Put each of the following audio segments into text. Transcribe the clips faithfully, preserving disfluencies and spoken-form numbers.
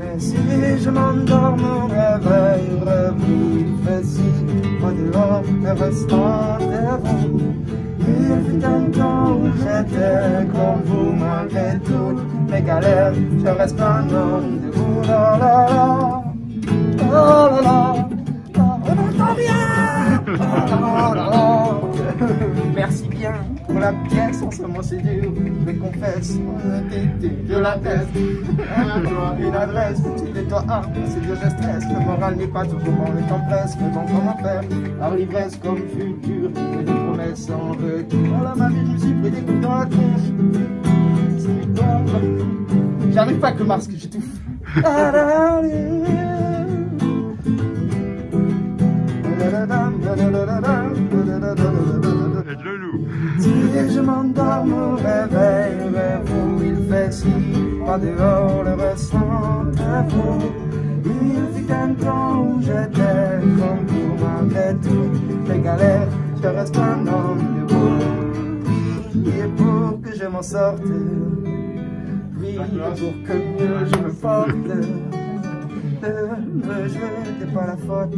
Et si je m'endors, mon réveil revit si au dehors, le restant est vous. Il fut un temps où j'étais comme vous, malgré toutes mes galères, je reste un homme de vous. La la la, oh la la, on entend bien. Oh la la. Merci bien pour la pièce, en ce moment c'est dur, je confesse, honnêteté, je l'atteste. Un doigt, une adresse, tu et toi un, c'est dur, je stresse, le moral n'est pas toujours bon, le temps presse, mais bon, comment faire, par l'ivresse comme futur, et des promesses en retour. Voilà ma vie, je me suis pris des coups dans la tronche. J'arrive pas avec le masque, j'étouffe. Si je m'endors, mon réveil vers vous, il fait si, pas dehors, le ressent à vous. Il fut un temps où j'étais comme vous, malgré toutes les galères, je reste un homme debout. Priez pour que je m'en sorte, priez pour que mieux je me porte. Ne me jetez pas la faute,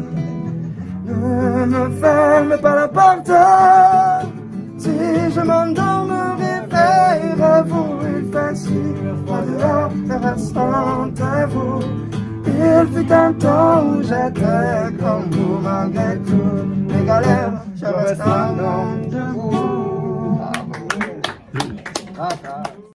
ne me ferme pas la porte. Si je m'endors, me réveille à vous, il fait si, en dehors, le restant à vous. Il fut un temps où j'étais comme vous, malgré toutes les galères, je reste un homme de vous. Ah, ah.